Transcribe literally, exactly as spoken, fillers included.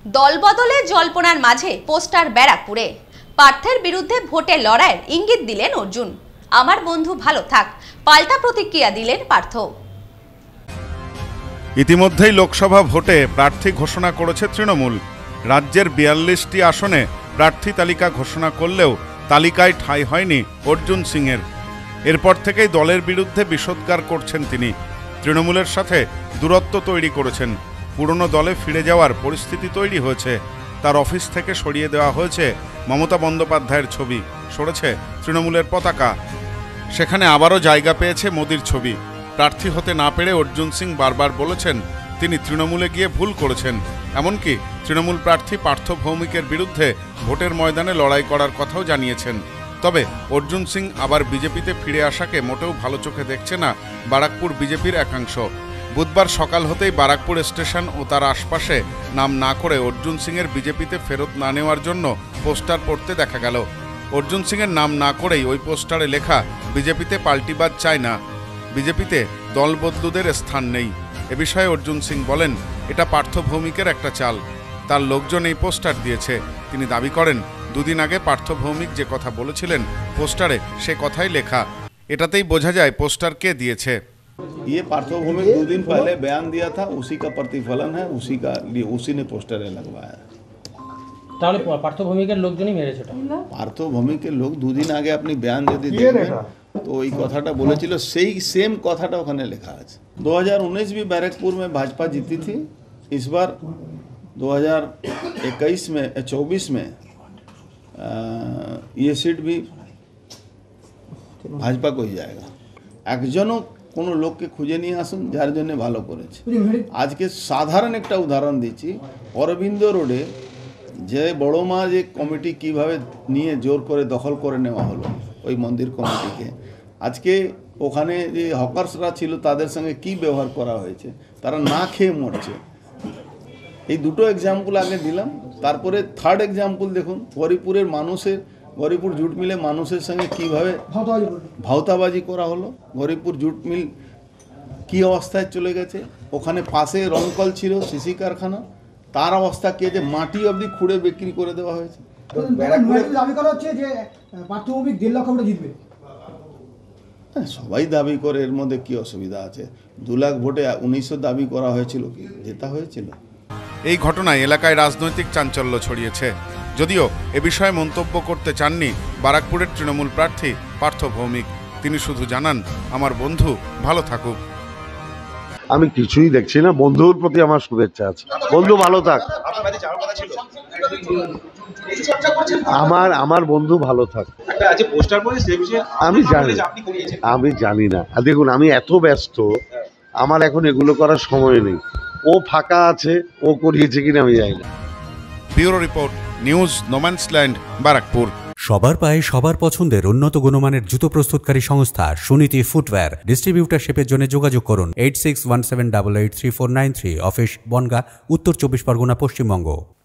দলবদলে জল্পনার মাঝে পোস্টার ব্যারাকপুরে। পার্থের বিরুদ্ধে ভোটে লড়াইয়ের ইঙ্গিত দিলেন অর্জুন। আমার বন্ধু ভালো থাক, পাল্টা প্রতিক্রিয়া দিলেন পার্থ। ইতিমধ্যেই লোকসভা ভোটে প্রার্থী ঘোষণা করেছে তৃণমূল। রাজ্যের বিয়াল্লিশটি আসনে প্রার্থী তালিকা ঘোষণা করলেও তালিকায় ঠাঁই হয়নি অর্জুন সিংয়ের। এরপর থেকেই দলের বিরুদ্ধে বিষোদ্গার করছেন তিনি। তৃণমূলের সাথে দূরত্ব তৈরি করেছেন। পুরনো দলে ফিরে যাওয়ার পরিস্থিতি তৈরি হয়েছে। তার অফিস থেকে সরিয়ে দেওয়া হয়েছে মমতা বন্দ্যোপাধ্যায়ের ছবি, সরেছে তৃণমূলের পতাকা। সেখানে আবারও জায়গা পেয়েছে মোদির ছবি। প্রার্থী হতে না পেরে অর্জুন সিং বারবার বলেছেন তিনি তৃণমূলে গিয়ে ভুল করেছেন। এমনকি তৃণমূল প্রার্থী পার্থ ভৌমিকের বিরুদ্ধে ভোটের ময়দানে লড়াই করার কথাও জানিয়েছেন। তবে অর্জুন সিং আবার বিজেপিতে ফিরে আসাকে মোটেও ভালো চোখে দেখছে না বারাকপুর বিজেপির একাংশ। বুধবার সকাল হতেই বারাকপুর স্টেশন ও তার আশপাশে নাম না করে অর্জুন সিংয়ের বিজেপিতে ফেরত না নেওয়ার জন্য পোস্টার পড়তে দেখা গেল। অর্জুন সিংয়ের নাম না করেই ওই পোস্টারে লেখা বিজেপিতে পাল্টিবাদ চায় না, বিজেপিতে দল বদলুদের স্থান নেই। এ বিষয়ে অর্জুন সিং বলেন, এটা পার্থ ভৌমিকের একটা চাল। তার লোকজন এই পোস্টার দিয়েছে। তিনি দাবি করেন দুদিন আগে পার্থ ভৌমিক যে কথা বলেছিলেন পোস্টারে সে কথাই লেখা। এটাতেই বোঝা যায় পোস্টার কে দিয়েছে। ये पार्थ भौमिक दो दिन पहले बयान दिया था, उसी का प्रतिफलन है, उसी का लिए उसी ने पोस्टर लगवाया। তাহলে পার্থ ভৌমিকের লোকজনই মেরেছে এটা। পার্থ ভৌমিকের লোক দুদিন আগে আপনি বয়ান যদি দেখবেন তো ওই কথাটা বলেছিল, সেই সেম কথাটা ওখানে লেখা আছে। दो हज़ार उन्नीस भी बैरकपुर में भाजपा जीती थी। इस बार दो हज़ार इक्कीस में चौबीस में आ, ये सीट भी भाजपा को ही जाएगा। একজনও কোনো লোককে খুঁজে নিয়ে আসুন যার জন্য ভালো করেছে। আজকে সাধারণ একটা উদাহরণ দিচ্ছি, অরবিন্দ রোডে যে বড় মা যে কমিটি কিভাবে নিয়ে জোর করে দখল করে নেওয়া হলো ওই মন্দির কমিটিকে, আজকে ওখানে যে হকার্সরা ছিল তাদের সঙ্গে কি ব্যবহার করা হয়েছে, তারা না খেয়ে মরছে। এই দুটো এক্সাম্পল আগে দিলাম। তারপরে থার্ড এক্সাম্পল দেখুন, হরিপুরের মানুষের গরিপুর জুট মিলে মানুষের সঙ্গে কীভাবে ভাওতাবাজি করা হলো। গরিপুর জুট মিল কী অবস্থায় চলে গেছে, ওখানে পাশে রংকল ছিল সিসি কারখানা, তার অবস্থা কে যে মাটি অবধি খুঁড়ে বিক্রি করে দেওয়া হয়েছে। সবাই দাবি করে, এর মধ্যে কি অসুবিধা আছে? দু লাখ ভোটে উনিশশো দাবি করা হয়েছিল, কি জেতা হয়েছিল? এই ঘটনায় এলাকায় রাজনৈতিক চাঞ্চল্য ছড়িয়েছে। যদিও এ বিষয়ে মন্তব্য করতে চাননি বারাকপুরের তৃণমূল প্রার্থী পার্থ ভৌমিক। তিনি শুধু জানান, আমার বন্ধু ভালো থাকুক। আমি কিছুই দেখছি না, বন্ধুর প্রতি আমার শুভেচ্ছা আছে। বন্ধু ভালো থাক, আমার আমার বন্ধু ভালো থাক। আমি জানি আমি জানি না। দেখুন, আমি এত ব্যস্ত, আমার এখন এগুলো করার সময় নেই। ও ফাঁকা আছে, ও করিয়েছে কিনা আমি জানি না। Bureau report, news no man's land, Barrackpore. সবার পায়ে সবার পছন্দের উন্নত গুণমানের জুতো প্রস্তুতকারী সংস্থা সুনীতি ফুটওয়্যার। ডিস্ট্রিবিউটারশিপের জন্য যোগাযোগ করুন eight six one seven double eight three four nine three. Office Bongaon, উত্তর চব্বিশ পরগনা, পশ্চিমবঙ্গ।